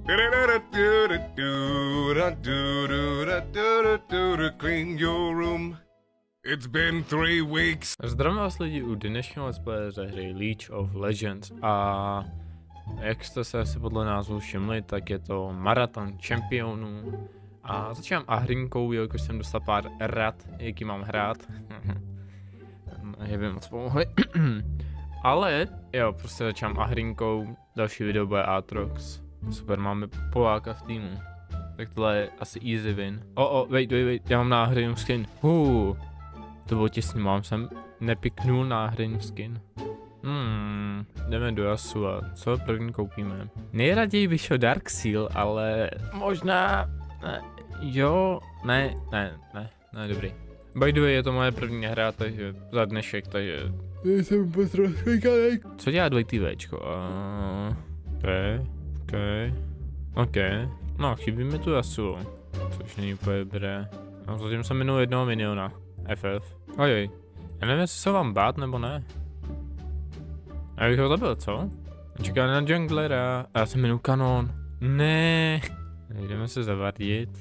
Clean your room. It's been 3 weeks. Zdravím vás lidi u dnešního let's play ze hry League of Legends a jak jste se asi podle názvu všimli, tak je to maraton čempionů a začínám ahrinkou, jelikož jsem dostal pár rad, jaký mám hrát. Nevím moc pomohli. Ale jo, prostě začínám ahrinkou, další video bude Aatrox. Super, máme Poláka v týmu. Tak tohle je asi easy win. Wait, já mám náhradní skin. To bylo těsně, jsem nepiknul náhradní skin. Jdeme do Yasuo, co první koupíme? Nejraději bych šel Dark Seal, ale možná... dobrý. By the way, je to moje první hra, takže za dnešek, takže... Jsem postrojkanek. Co dělá 2TVčko? OK. No, chybí mi tu Yasuo, což není úplně dobré. No, zatím jsem minul jednoho miniona. FF. Ojej. Já nevím, jestli se vám bát, nebo ne. Já bych ho zabil, co? Čeká na junglera. A já jsem minul kanon. Ne. Jdeme se zavadit.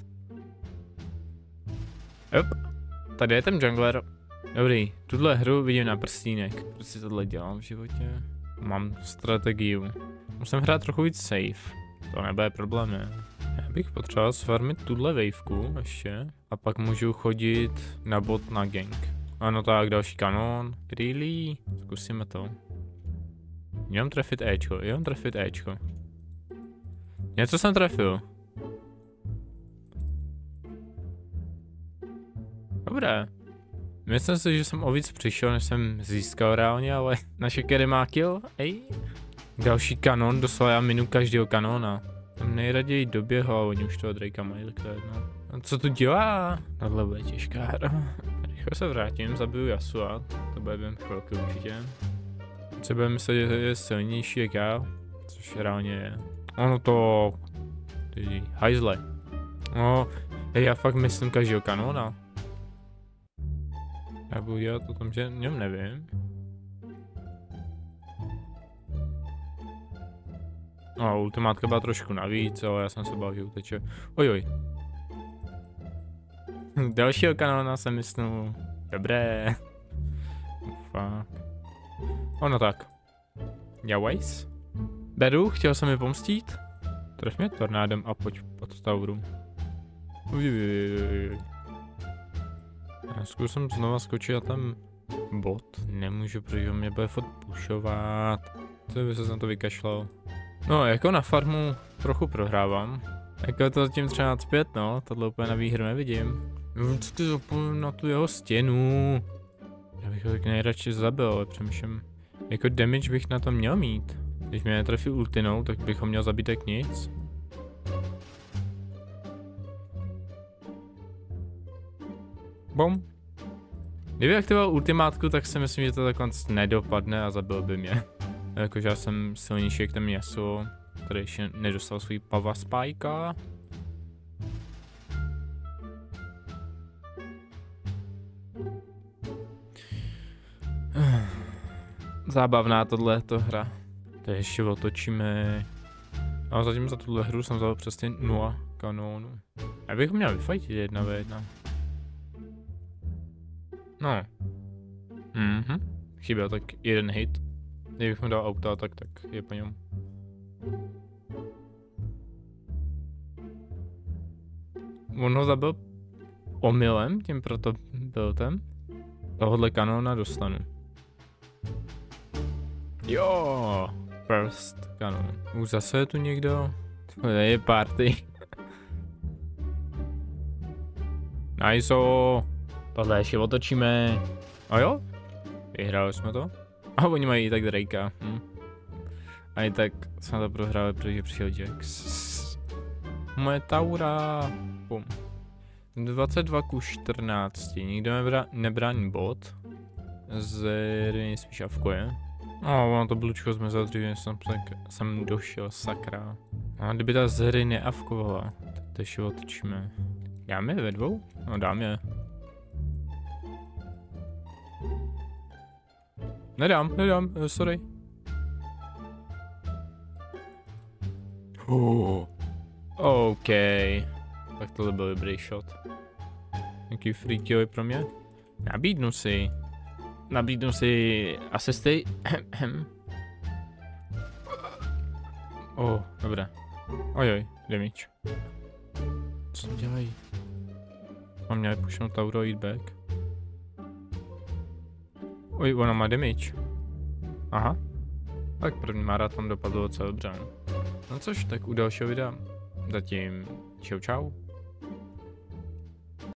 Jop. Tady je ten jungler. Dobrý. Tuhle hru vidím na prstínek. Proč si tohle dělám v životě? Mám strategii. Musím hrát trochu víc safe. To nebude problém, ne? Já bych potřeboval sfarmit tuhle waveku ještě. A pak můžu chodit na bot na gank. Ano tak, další kanon. Really? Zkusíme to. Jenom trefit Ečko. Něco jsem trefil. Dobré. Myslím si, že jsem o víc přišel, než jsem získal reálně, ale naše carry má kill. Ej. Další kanon, doslova já minu každého kanona. Tam nejraději doběhl a oni už toho Drakea mají, tak to je jedno. A co tu dělá? Tohle bude těžká hra. Rychle se vrátím, zabiju Yasuo, to bude během chvilky určitě. Se bude myslet, že je silnější jak já, což reálně je. Ono to... Ty hajzle. No, já fakt myslím každého kanona. Já budu dělat o tom, že něm nevím. No, ultimátka byla trošku navíc, ale já jsem se bál, že uteče. Ojoj. Dalšího kanona jsem myslel. Dobré. Fuck. Ono tak. Jawajs. Beru, chtěl jsem mi pomstít. Tref mě tornádem a pojď pod Tauru. Já zkusím znova skočit na ten bot. Nemůžu, protože mě bude fot pushovat. Co by se na to vykašlal? No, jako na farmu trochu prohrávám. Jako je to zatím 13-5, no, tohle úplně na výhru nevidím. Vždycky zapomínám na tu jeho stěnu. Já bych ho tak nejradši zabil, ale přemýšlím. Jako damage bych na to měl mít. Když mě netrefí ultinou, tak bych ho měl zabít jak nic. Bom. Kdyby aktivoval ultimátku, tak si myslím, že to takhle nedopadne a zabil by mě. Jakože já jsem silnější jak ten Yasuo, který ještě nedostal svůj Pava Spajka. Zábavná tohleto hra. To ještě otočíme. A zatím za tuhle hru jsem vzal přesně 0 kanónů. Já bych měl vyfajtit 1v1. No. Chyběl tak jeden hit. Kdybych mu dal auta, tak je po něm. On ho zabil omylem, tím proto byl ten. Tohodle kanóna dostanu. Jo, first kanon. Už zase je tu někdo? To je party. Nice. Tohle ještě otočíme. A jo? Vyhráli jsme to. A oni mají i tak Drakea. A i tak jsme to prohráli, protože přišel Jax. Moje Taura. Bum. 22:14. Nikdo nebrání bot. Zřejmě spíš avkoje. Ono to blučko zmizelo dřív, jsem došel, sakra. A kdyby ta z hry neavkovala, tak to ještě otočíme. Dáme je ve dvou? No dáme. Nedám, sorry. OK. Tak tohle byl dobrý shot. Jaký freaky pro mě? Nabídnu si asisty. Dobré. Ojoj, damage. Co dělají? Mám měl pušnout Tauro jít back. Oj, ona má damage. Aha. Tak první maraton dopadlo docela dobře. No což, tak u dalšího videa. Zatím čau čau.